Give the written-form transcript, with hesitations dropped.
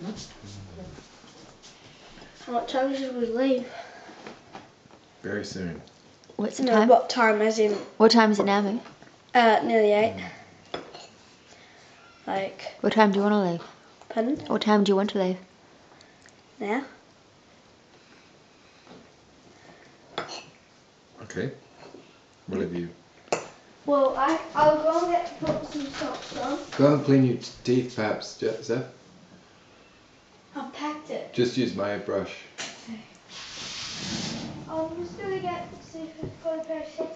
What time should we leave? Very soon. What's the No, time? what time as in? What time is it now, Mo? Nearly 8. Like... What time do you want to leave? Pardon? What time do you want to leave? Now? Okay. Whatever you... Well, I'll go and put some socks on. Go and clean your teeth perhaps, Zeph. I've packed it. Just use my brush. I'm just going to see if I've got a pair of socks.